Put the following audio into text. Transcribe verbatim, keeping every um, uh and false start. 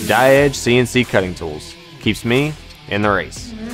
Die Edge C N C cutting tools. Keeps me in the race.